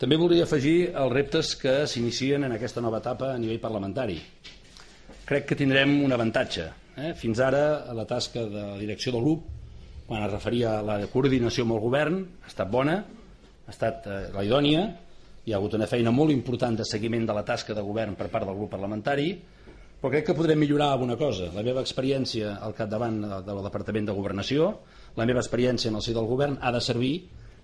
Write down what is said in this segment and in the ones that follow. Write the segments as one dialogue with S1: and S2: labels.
S1: També voldria afegir els reptes que s'inicien en aquesta nova etapa a nivell parlamentari. Crec que tindrem un avantatge. Fins ara la tasca de la direcció del grup, quan es referia a la coordinació amb el govern, ha estat bona, ha estat la idònia, hi ha hagut una feina molt important de seguiment de la tasca de govern per part del grup parlamentari, però crec que podrem millorar alguna cosa. La meva experiència al capdavant del Departament de Governació, la meva experiència en el si del govern ha de servir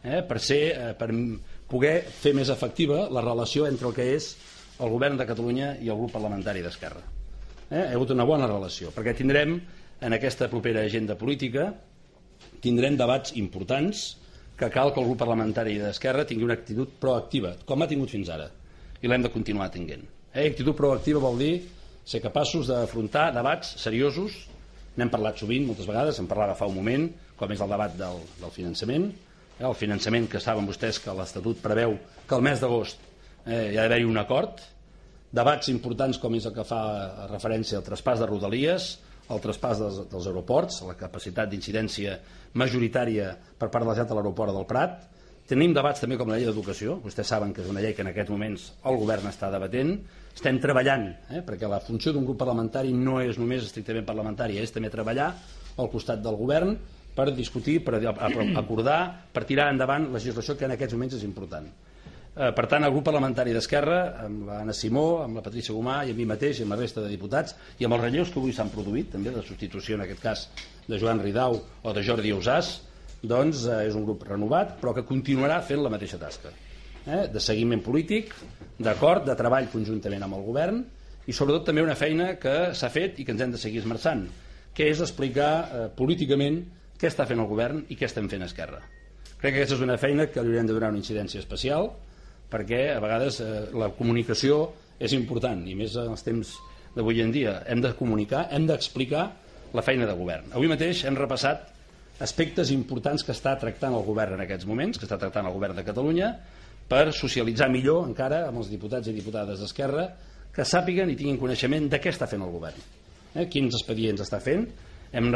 S1: per poder fer més efectiva la relació entre el que és el govern de Catalunya i el grup parlamentari d'Esquerra. Hi ha hagut una bona relació, perquè tindrem en aquesta propera agenda política tindrem debats importants que cal que el grup parlamentari d'Esquerra tingui una actitud proactiva, com ha tingut fins ara, i l'hem de continuar tinguent. Actitud proactiva vol dir ser capaços d'afrontar debats seriosos. N'hem parlat sovint, moltes vegades, en parlava fa un moment, com és el debat del finançament. El finançament, que saben vostès que l'Estatut preveu que el mes d'agost hi ha d'haver-hi un acord. Debats importants com és el que fa referència al traspàs de Rodalies, el traspàs dels aeroports, la capacitat d'incidència majoritària per part de la Generalitat a l'aeroport del Prat. Tenim debats també com la llei d'educació. Vostès saben que és una llei que en aquests moments el govern està debatent. Estem treballant, perquè la funció d'un grup parlamentari no és només estrictament parlamentària, és també treballar al costat del govern per discutir, per acordar, per tirar endavant legislació que en aquests moments és important. Per tant, el grup parlamentari d'Esquerra, amb l'Anna Simó, amb la Patrícia Gomà i amb mi mateix i amb la resta de diputats, i amb els relleus que avui s'han produït, també de substitució, en aquest cas, de Joan Ridao o de Jordi Ausàs, doncs és un grup renovat, però que continuarà fent la mateixa tasca de seguiment polític, d'acord, de treball conjuntament amb el govern, i sobretot també una feina que s'ha fet i que ens hem de seguir esmerçant, que és explicar políticament què està fent el govern i què estem fent a Esquerra. Crec que aquesta és una feina que li haurem de donar una incidència especial, perquè a vegades la comunicació és important, i més en els temps d'avui en dia. Hem de comunicar, hem d'explicar la feina de govern. Avui mateix hem repassat aspectes importants que està tractant el govern en aquests moments, que està tractant el govern de Catalunya, per socialitzar millor encara amb els diputats i diputades d'Esquerra, que sàpiguen i tinguin coneixement de què està fent el govern, quins expedients està fent. Hem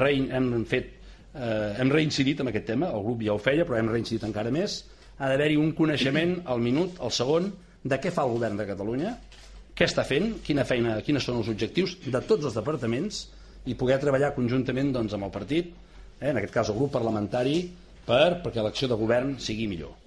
S1: reincidit en aquest tema, el grup ja ho feia, però hem reincidit encara més. Ha d'haver-hi un coneixement al minut, al segon, de què fa el govern de Catalunya, què està fent, quina feina, quins són els objectius de tots els departaments, i poder treballar conjuntament amb el partit, en aquest cas el grup parlamentari, perquè l'acció de govern sigui millor.